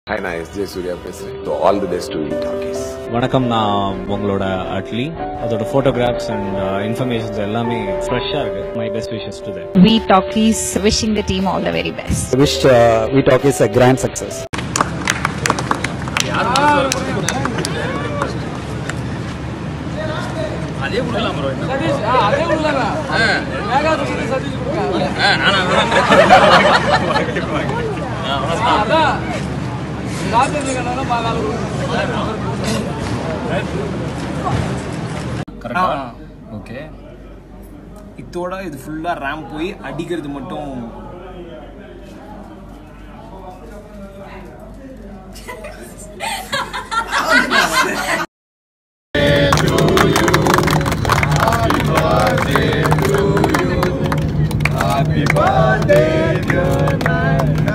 Hi, நான் S J Surya பேசுறேன். So all the best to E-Talkies. வணக்கம், நான் உங்களோட அட்லி. அதோட photographs and informations எல்லாமே ஃப்ரெஷ்ஷா இருக்கு. My best wishes to them. E-Talkies wishing the team all the very best. I wish E-Talkies a grand success. அதே குடுக்கலாம் bro. சதீஷ் அதே குடுலாங்க. மேகா சதீஷ் குடுங்க. நானா அதான் ராஜேந்திரனா பாகால கரெக்டா ஓகே. இதோட இது ஃபுல்லா ரேம்ப் போய் அடிக்கிறது மட்டும் Happy birthday dear Nana.